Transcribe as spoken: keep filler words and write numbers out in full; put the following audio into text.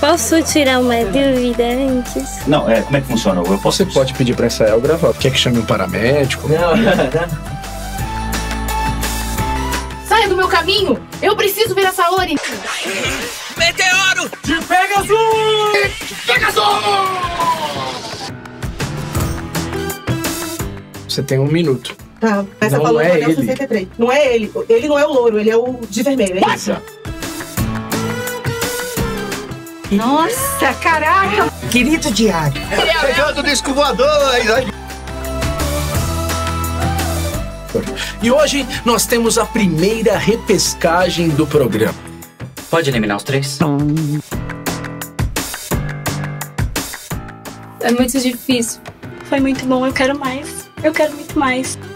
Posso tirar uma dúvida antes? Não, é, como é que funciona? Eu posso... Você pode pedir pra ensaiar ou gravar. Quer que chame um paramédico? Não, não. Saia do meu caminho! Eu preciso ver a Saori! Meteoro! De Pegasus! De Pegasus! Você tem um minuto. Tá, essa Não falou é do ele. sessenta e três. Não é ele. Ele não é o louro, ele é o de vermelho. É isso. Nossa, caraca! Querido diário. Chegando o disco voador! Aí, E hoje nós temos a primeira repescagem do programa. Pode eliminar os três? É muito difícil. Foi muito bom, eu quero mais. Eu quero muito mais.